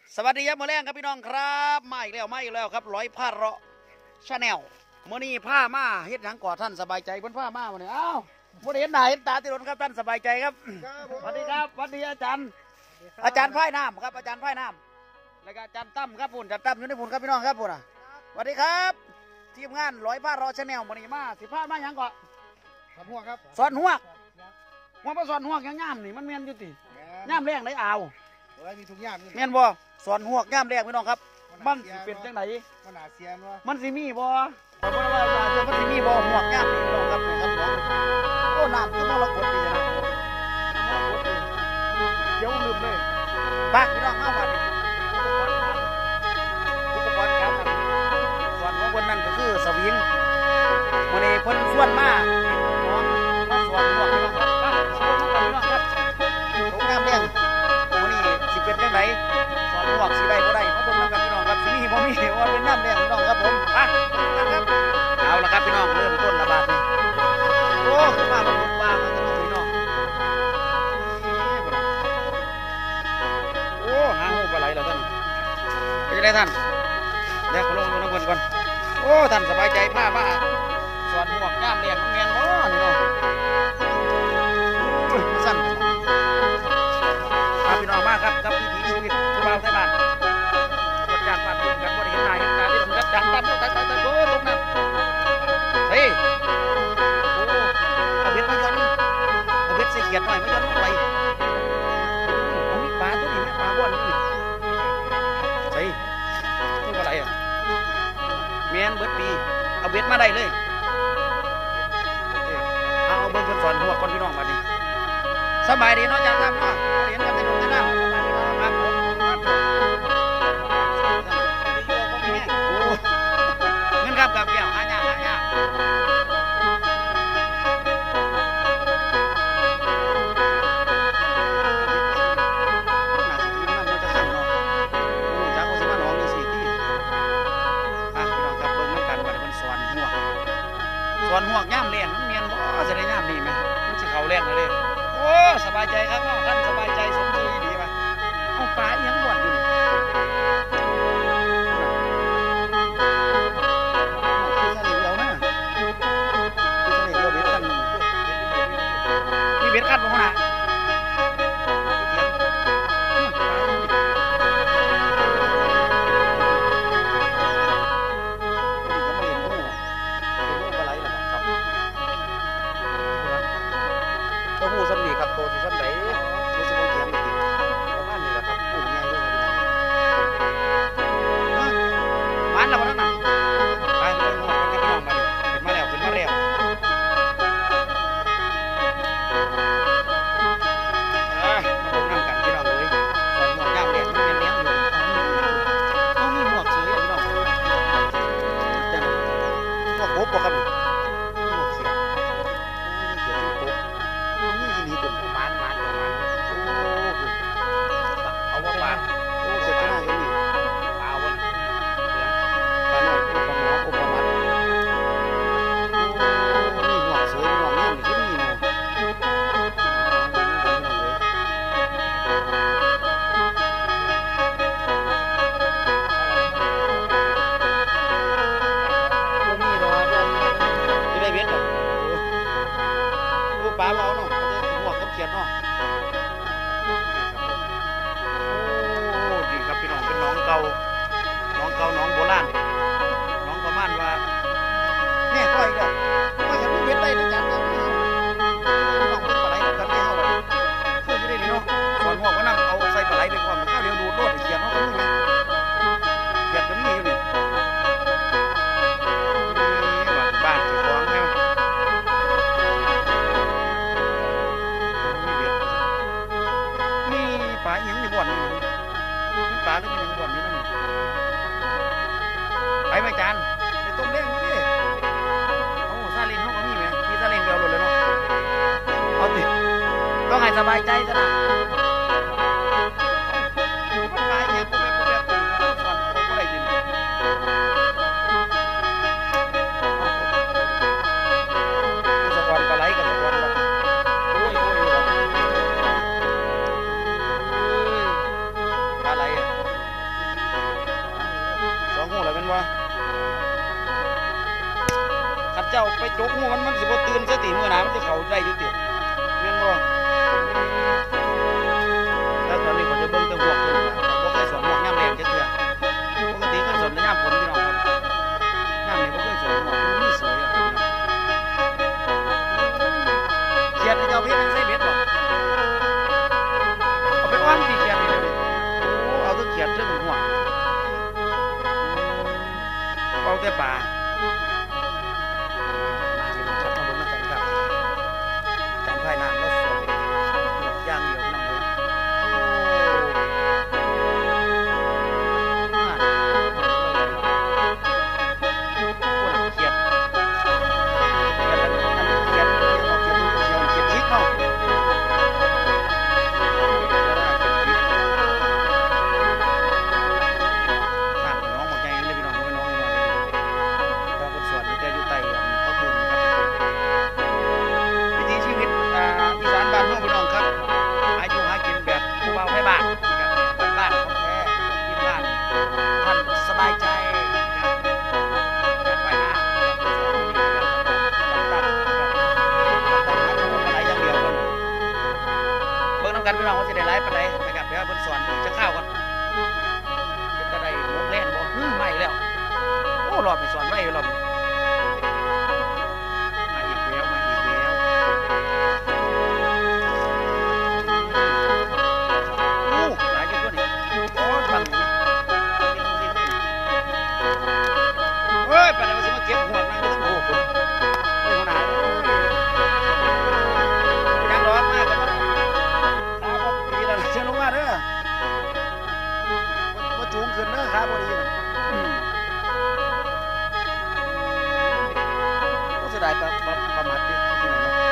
สวัสดีครับมาแรงครับพี่น้องครับมาอีกแล้วครับร้อยผ้าเราะชาแนลมื่อนี้ผ้ามาเฮ็ดหยังก่อท่านสบายใจเพิ่นผ้ามาวันนี้อ้าวบ่ได้เห็นหน้าเห็นตาติดรถครับท่านสบายใจครับสวัสดีครับสวัสดีอาจารย์พ่ายน้ำครับอาจารย์พ่ายน้ำแล้วก็อาจารย์ตั้มครับพุ่นอาจารย์ตั้มอยู่ในพุ่นครับพี่น้องครับพุ่นสวัสดีครับทีมงานร้อยผ้าเราะชาแนลมื่อนี้มาสิผ้ามาหยังก่อสอนหัวครับสอนหัวว่ามาสอนหัวยังย่ามนี่มันเมียนอยู่ติย่ามแรงได้เอามีทุกอย่างเมียนบ่สอนหัวย่ามแรงพี่น้องครับมันสิเป็นจังไหนมันหนาเสียนวะมันสิมีบ่แต่ว่ามันสิมีบ่หมวกย่ามนี่พี่น้องครับครับน้องโอ้น้ำคือมรกตดีนะน้ำมรกตดีเดี๋ยวลืมเลยไปพี่น้องเอาบัดอุปกรณ์ครับส่วนของคนนั้นก็คือสวิงวันนี้เพิ่นชวนมาน้องมาสอนหัวพี่น้องครับชวนมาพี่น้องครับโรงงานแรงวันนี้สิเป็นจังไหนสอนหัวสิได้บ่ได้มาเบิ่งนำกันพี่น้องครับสิมีบ่มีว่าเป็นน้ำแรงพี่น้องครับผมไปครับเอาละครับพี่น้องเริ่มต้นระบาดนี่โอ้ขึ้นมาบ่ว่ามาพี่น้องโอ้หาหูปลาไหลแล้วท่านเป็นยังไงท่านเดี๋ยวขอลงน้ำเงินก่อนโอ้ท่านสบายใจผ้าบ้าสอนหัวย่ามแรงน้ำเงินบ่นี่เนาะสั้นพี่น้องมากครับกับวิถีชีวิตชาวบ้านไทยบ้านกดจากปากตุ่มกันบริเห็นตาเห็นตาที่ผมกับจังตั้มตายโอ้ลงน้ำเฮ้ยโอ้เอาเบ็ดมาย้อนเอาเบ็ดใส่เขียดหน่อยมาย้อนลงไปเอามีปลาตัวนี้แม่ปลาบ้วนนี่ใส่ตัวอะไรอ่ะแมนเบิดปีเอาเบ็ดมาได้เลยเอาเบิ้งคนสอนหัวคนพี่น้องมาดิสบายดีเนาะจังตั้มเนาะเห็นกันในโรงเรียนครับผมเงินครับกับแก้วหายากสอนหัวย่ามแรงมันเมียนบ่จะได้ย่ามดีไหมมันจะเขาแรงเลยโอ้สบายใจครับน้องท่านสบายใจสมชื่อดีป่ะเอาปลายังบ่อนอยู่มีเบ็ดคัดบ่ฮะผู้สำนีครับโตที่สำไหนผู้สมบูรณ์เขียนประมาณนี้แหละครับผู้ใหญ่ด้วยครับมันแล้ววันนั้นไปเรื่องของพี่น้องมาดิขึ้นมาแล้วขึ้นมาแล้วมาดูน้ำกันพี่น้องเลยสอนหมวกย่างแดดมันเลี้ยงอยู่ต้องมีหมวกเฉยพี่น้องจังหมวกโบ๊ะครับปลาเอาเนาะหัวกับเขียดเนาะโอ้ดีครับพี่น้องเป็นน้องเก่าน้องโบราณน้องประมาณว่าเนี่ยปล่อยกันปล่อยกันเบ็ดได้ด้วยกันเนี่ยน้องเป็นปลาไหลกันไม่เอาเลยคือจะได้ดีเนาะสอนหัวก็นั่งเอาใส่ปลาไหลไปก่อนข้าวเดียวดูดโลดเขียดเนาะก็มีเขียดก็มีอยู่นี่บ้านเจ้าของเนี่ยปลาอย่างนี้บ่อนนี่ปลาหรือเป็นอย่างบ่อนนี่นั่นไปไหมจานไปต้มเล้งดูดิโอ้ซาเล้งเขาก็มีไหมที่ซาเล้งเดียวหลุดเลยเนาะเอาติต้องให้สบายใจซะนะปลาอย่างพวกแบบสอนพวกอะไรดินสะกอนปลาไหลกับสะกอนแบบโอ้ยปลาไหลอ่ะบ่ขัดเจ้าไปจกหัวมันสิบ่ตื่นสติมื้อหน้ามันสิเข้าใจอยู่ติแม่นบ่แต่ตอนนี้ผมจะเบิ่งแต่หวกเพิ่นนะบ่เคยสอนหวกยามแรงจักเทื่อปกติเคยสอนแต่ยามฝนพี่น้องครับยามนี้บ่เคยสอนหวกมันมีสวยอะครับพี่น้องเขียดให้เจ้าเฮ็ดใส่เบ็ดบ่เอาไปอ้อนสิเขียดนี่เลยโอ้เอาตัวเขียดเทิงหัวเอาแต่ปลาภายน้ำแล้วสวยย่างเดียวน้องเลยเขียดชิกเนาะน้ำน้องหมดใจเลยพี่น้องไม่น้องหน่อยเราเป็นส่วนที่จะอยู่ใต้เขาถึงครับวิถีชีวิตอีสานบ้านเมืองพี่น้องครับอายุหากินแบบผู้เบาให้บ้านแบบบ้านของแท้กินบ้านท่านสบายใจแบบไว้หน้าตัดอะไรอย่างเดียวกันเบิ่งน้ำกันพี่น้องว่าจะได้ไลฟ์ปานใดนะครับเดี๋ยวเพิ่นสอนจะข้าวก่อนเป็นจะได้มุกเล่นบ่ไม่แล้วโอ้รอบไปสอนไว้รอบมาอีกแล้วหลายจุดตัวนี้โอ้ฟังเฮ้ยไปไหนมาสิมาเก็บหัวนั่งอยู่ทั้งโอ้โหเฮ้ยหัวหน้ายังร้อนมากเลยครับดีแล้วเชิญลงมาเด้อมาจูงขึ้นเด้อครับพอดีก็เสียดายประมาทดิที่ไหนเนาะ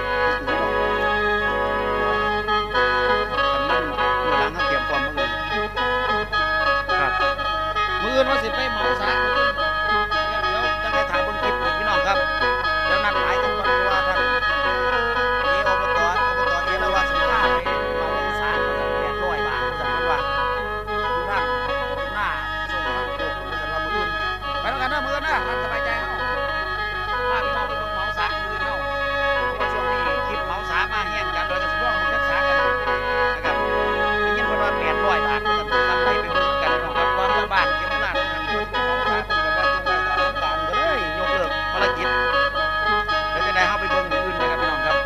เตรียมความมือครับมือว่าสิไปเหมาสาเดี๋ยวจะไปถามบนคลิปพี่น้องครับเดี๋ยวนัดหมายกันก่อนเพราะว่าท่านอบตเอราวัณสินค้าไปเหมาสา800 บาทสั่งว่าทุกท่านหน้าส่งมาโอ้โหสั่งว่ามืออื่นไปแล้วกันนะมือนะท่านสบายใจเอาพาพี่น้องไปเบิ่งเหมาสามือเอาเพราะว่าช่วงนี้คลิปเหมาสามาแห้งกันโดยกระสิบร่องมันจะสากันนะครับยินว่า800 บาททำไรไปเบิ่งกันน้องครับความชาวบ้านเก็บร้านกันคนเป็นเขาค้าคนกับว่าช่วงไว้ตามการก็เลยยกเลิกภารกิจแล้วจะได้เข้าไปเบิ่งมืออื่นนะครับพี่น้องครับ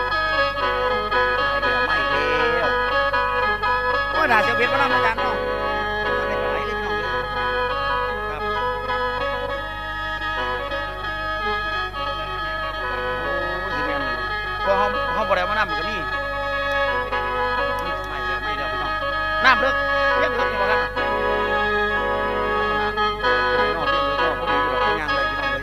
ไม่แล้วโอ้ยด่าเสียเบียดมาแล้วอาจารย์เนาะไม่เป็นไรเลยพี่น้องเลยครับโอ้สิแม่นเลยเพราะเขาบ่ได้มานำก็มีไม่แล้วพี่น้องน้ำเลิกเลี้ยงเลิกนี่ว่ากันนอนเลี้ยงเลิกก็พอดีอยู่ดอกเป็นยางไรพี่น้องเลย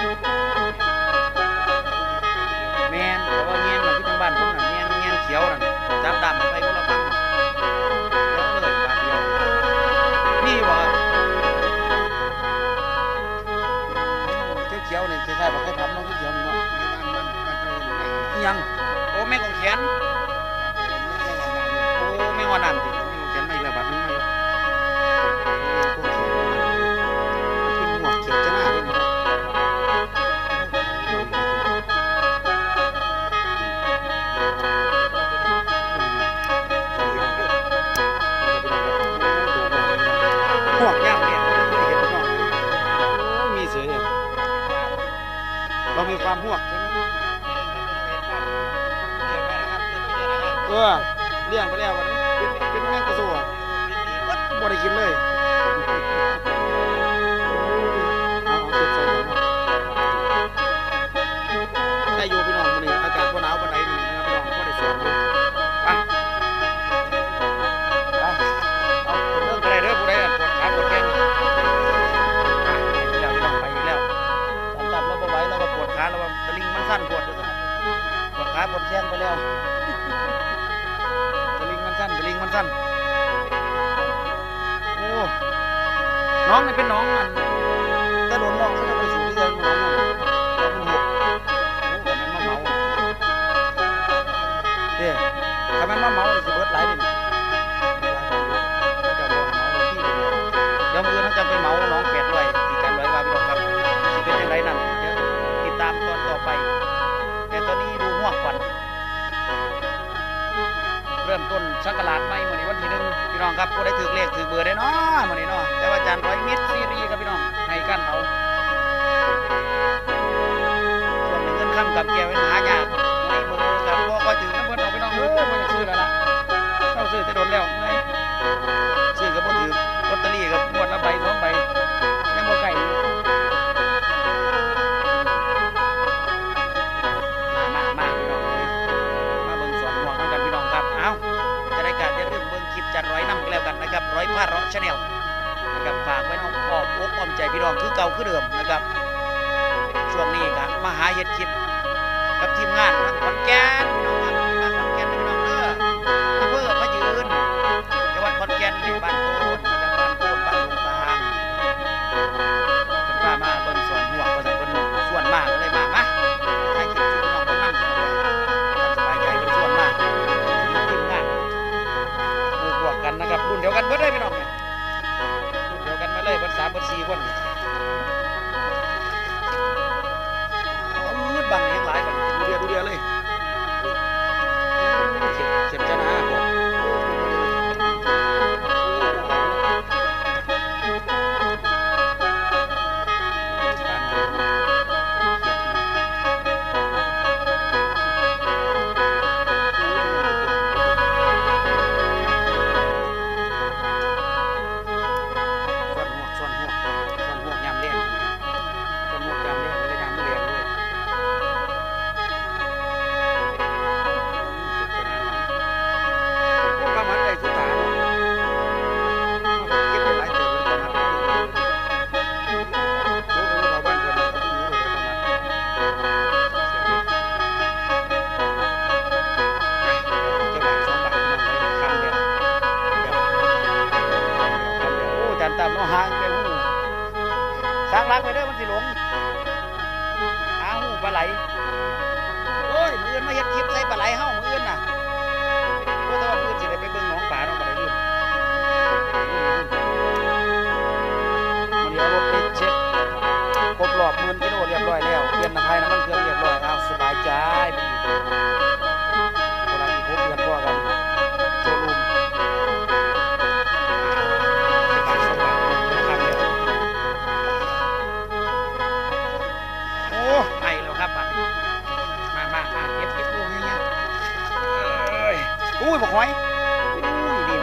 แมนเพราะว่าแงงที่ทางบ้านผมน่ะแงงเขียวนั่นจับดำไปคนละฟังเขียวเลยบาทเดียวนี่บ่เขียวนี่คล้ายๆบอกให้ทำน้องเขียวนี่เนาะยังโอ้แม่ของแขนโอ้แม่งวันนั้นดิแขนไม่ละบาทนึงไม่กินหมวกเขียนจะหน้าด้วยหมวกย่างเนี่ยมีเสือเรามีความหวกใช่ไหมเลี้ยงไปแล้ววันนี้เป็นแมงกระสัวบ่ได้กินเลยได้อยู่พี่น้องวันนี้อากาศหนาววันไหนนี่นะครับพี่น้องก็ได้สวนอยู่ไปเอาเรื่องอะไรเรื่องผู้ใดปวดขาปวดแข้งไปแล้วพี่น้องไปอีกแล้วจับแล้วก็ไหวแล้วก็ปวดขาแล้วก็ตะลิงมันสั้นปวดขาปวดแข้งไปแล้วตะลิงมันสั้นโอ้น้องนี่เป็นน้องมันแต่โดนน้องเขาจะไปสู่ที่เดินน้องมันหกโอ้แบบนั้นมาเมาเด้ถ้ามันมาเมาจะเบิดหลายดิจะบอกเมาที่เดียวมือเขาจะไปเมาน้อง800 ริ่มต้นสักราชใหม่มื้อนี้วันที่1พี่น้องครับผู้ใดถือเลขถือเบอร์ได้เนาะมื้อนี้เนาะแต่ว่าอาจารย์ร้อยมิตรซีรีส์ครับพี่น้องให้กันเอาส่วนเงินค่ำกับแก้วหายากไม่เบอร์กับบ่ค่อยถึงนะเพิ่นเอาพี่น้องบ่อยากซื้อแล้วล่ะเจ้าซื้อแต่โดนแล้วเมื่อยซื้อก็บ่ถือลอตเตอรี่กับงวดละใบ2ใบยังบ่ใกล้มาพี่น้องเลยมาเบิ่งสวนหมวกกันพี่น้องครับเอ้าจะได้การอย่าลืมเบิ่งคลิปจันร้อยนำกันแล้วกันนะครับร้อยพาเราะชาแนลนะครับฝากไว้น้องอ้อมอกอ้อมใจพี่น้องคือเก่าคือเดิมนะครับช่วงนี้ครับมาหาเฮ็ดคลิปกับทีมงานทางขอนแก่นพี่น้องครับมาขอนแก่นพี่น้องเด้ออำเภอพะยืนจังหวัดขอนแก่นในบ้านโตนนะครับบ้านโตนบ้านหลวงตาเพิ่นพามาเบิ่งสวนหมวกว่าซั่นเพิ่นส่วนมากก็เลยมาให้คลิปพี่น้องเบิ่งนำสบายใจเพิ่นส่วนมากทีมงานหมู่พวกกันนะครับรุ่นเดียวกันเบิดเลยพี่น้องเนี่ยรุ่นเดียวกันมาเลยเบิด3เบิด4คนบังแห่งหลายบังดูเดียวเลยเข็มจะนะผมส่วนหวกยำเลี้ยงส่วนหวกยำเลี้ยงเลยยำเลี้ยงด้วยประมาณได้สุดท้ายเก็บไปหลายเดือนประมาณโอ้โหเราบ้านคนเราต้องรู้เลยประมาณจะบาท2 บาทนั่งไปคำเดียวโอ้จันตามน้องหางไปหูสร้างรักไปได้มันสิหลงหาหูปลาไหลโอ้ยมืออื่นมาเฮ็ดคลิปใส่ปลาไหลเฮ้ามืออื่นน่ะโอ้แต่ว่ามืออื่นสิได้ไปเบิ่งหนองป่าน้องปลาไหลลืมมันเดี๋ยวรถไปเช็คครบรอบ10,000 กิโลเรียบร้อยแล้วเปลี่ยนน้ำพายน้ำมันเครื่องเรียบร้อยเอาสบายใจไปอีกคนละอีก6 เดือนพอกันโชว์รูมโอ้ไอแล้วครับบัดนี้มาเก็บดูเงี้ยอุ้ยบอกหอยอุ้ยนี่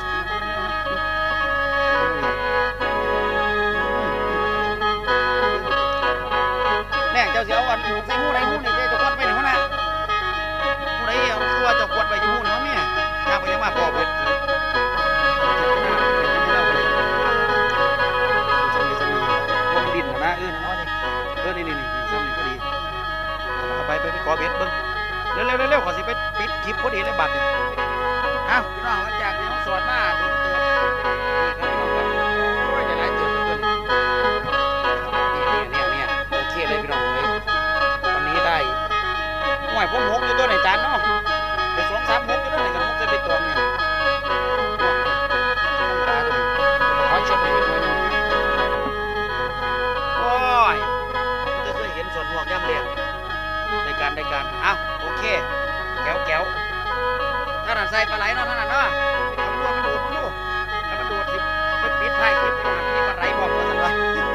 แน่เจ้าเสียวอันใส่หูไหนหูนี่เจ้าขวดไปไหนหัวหน้าหูไหนเอาคือว่าเจ้าขวดไปอยู่หูนี่เขาเนี่ยยากไปยังมาปอบเลยผมดินนะน้อยนี่ซ้ำนี่พอดีไปขอเบ็ดเบิ้งเร็วขอสิไปปิดคลิปพอดีเลยบัตรเนี่ยอ้าวพี่น้องหลังจากที่เขาสอนมาโดนเตือนนี่ครับพี่น้องครับโอ้ยหลายเตือนตัวเนี่ยโอเคเลยพี่น้องเลยวันนี้ได้ห่วยผมหกอยู่ตัวไหนจานเนาะเดี๋ยว2 3 6อยู่ตัวไหนกัน6จะไปตัวเนี่ยตาตัวนี้ขอเช็ดไปนิดหน่อยนึงโอ้ยจะเคยเห็นสวนหมวกย่ำเลี้ยงได้การอ้าวโอเคแก้วถ้าหนันใส่ปลาไหลเนาะถ้าหนันเนาะเอาตัวมันดูดดูถ้ามันดูดสิไปปิดท้ายคลิปมีปลาไหลบอกว่าสันวะ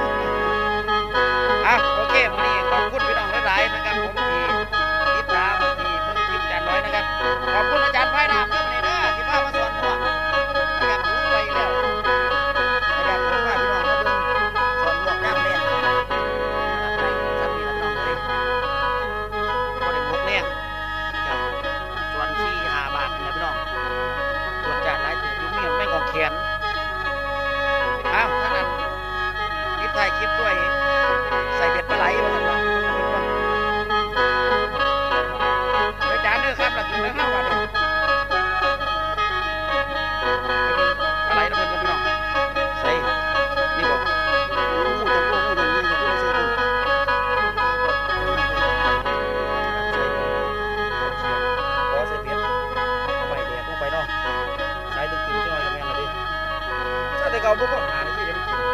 อ่ะโอเควันนี้ขอบคุณพี่น้องหลายๆนะครับผมที่ติดตามที่เพิ่งคลิปอาจารย์ร้อยนะครับขอบคุณอาจารย์ไพ่ดามด้วยวันนี้นะที่พามาสอนหมวกนะครับรู้ไปแล้วนะครับผมพาพี่น้องมาดูสอนหมวกย่ำเลี้ยงไปสักทีละพี่น้องเลยก็ได้หมวกเลี้ยงครับส่วน4-5 บาทนี่แหละพี่น้องส่วนจานหลายตัวยุ่งเมียไม่กองแขนอ้าวถ้านั้นปิดท้ายคลิปด้วยใส่เบ็ดปลาไหลมาสักหน่อยไปจานเด้อครับหลังถึงแล้ว5 บาทเลยปลาไหลนะเพื่อนพี่น้องใส่นี่บอกจะพูดอย่างนี้จะพูดซื้อขอใส่เบ็ดเอาไปแดกลงไปเนาะใส่ตึงๆหน่อยกับแม่ละดิถ้าแต่เก่าพวกก็หาในที่เดี๋ยวมันกิน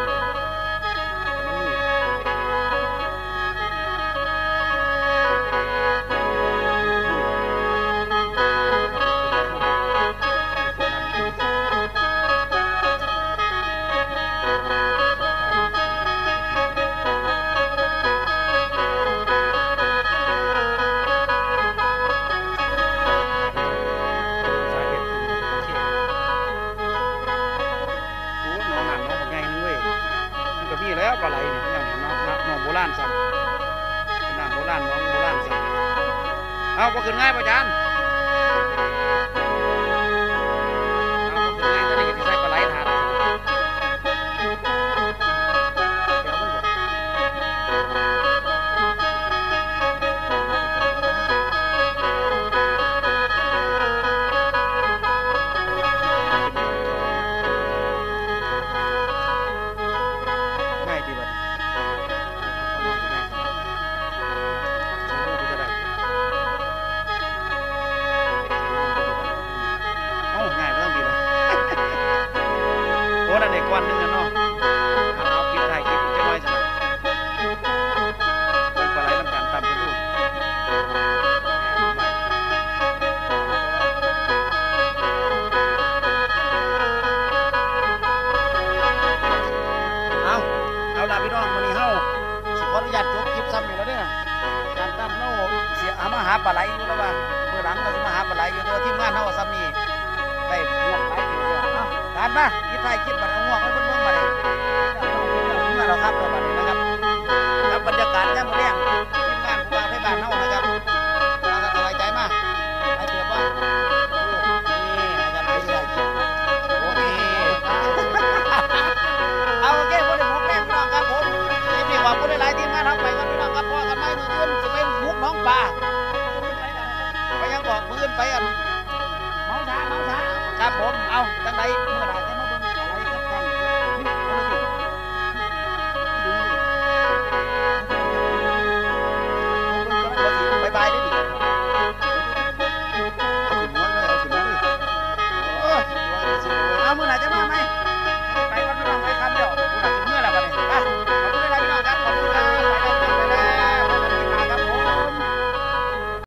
แล้วปลาไหลเนี่ยอย่างนี้น้องโบราณซ้ำเป็นน้ำโบราณน้องโบราณซ้ำเอาก็ขึ้นง่ายป่ะจานเอาก็ขึ้นง่ายตอนนี้ก็จะใส่ปลาไหลถาดนั่นเด็กก้อนนึงนะเนาะเอาปิดถ่ายคลิปจะน้อยสิเป็นปลาไหลน้ำตาลต่ำไปดูเอาล่ะพี่น้องวันนี้เฮาสิขออนุญาตจบคลิปซ้ำอีกแล้วเนี่ยการตั้มเนาเสียมาหาปลาไหลอยู่แล้วว่าเมื่อหลังเราจะมาหาปลาไหลอยู่แต่ทีมงานเฮาซ้ำนี่ได้พวกไหลอยู่เนี่ยการมาคิดไทยคิดบัตรเอาห่วงไว้บนเมืองมาเลยมาเราครับเราบัตรนี้นะครับกับบรรยากาศย่ำเลี้ยงทีมงานผู้ว่าให้บ้านเฮานะครับเราสบายใจมากให้เถื่อว่านี่นะครับไปที่ไหนคิดโอเคเอาโอเคพวกเด็กพวกแม่พี่น้องครับผมทีมนี้ขอบคุณหลายๆทีมงานทำไปกันพี่น้องครับพ่อกันไม่มือขึ้นจะเป็นมุกน้องปลาไปยังบอกมือขึ้นไปน้องช้าครับผมเอาจังไรเมื่อไหร่